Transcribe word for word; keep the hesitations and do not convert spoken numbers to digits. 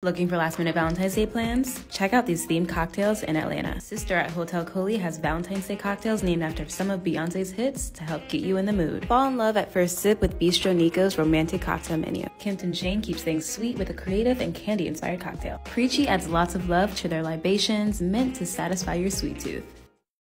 Looking for last minute Valentine's Day plans? Check out these themed cocktails in Atlanta. Sister at Hotel Coley has Valentine's Day cocktails named after some of Beyonce's hits to help get you in the mood. Fall in love at first sip with Bistro Nico's romantic cocktail menu. Kimpton Shane keeps things sweet with a creative and candy-inspired cocktail. Preachy adds lots of love to their libations meant to satisfy your sweet tooth.